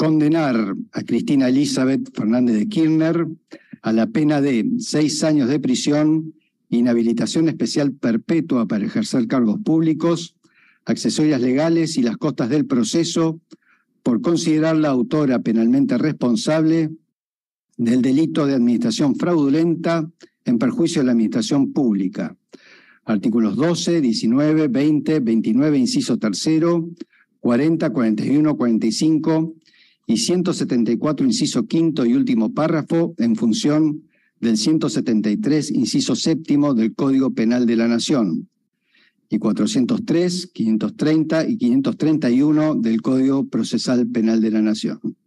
condenar a Cristina Elizabeth Fernández de Kirchner a la pena de 6 años de prisión, inhabilitación especial perpetua para ejercer cargos públicos, accesorias legales y las costas del proceso, por considerarla autora penalmente responsable del delito de administración fraudulenta en perjuicio de la administración pública. Artículos 12, 19, 20, 29, inciso tercero, 40, 41, 45 y 174, inciso quinto y último párrafo, en función del 173, inciso séptimo del Código Penal de la Nación, y 403, 530 y 531 del Código Procesal Penal de la Nación.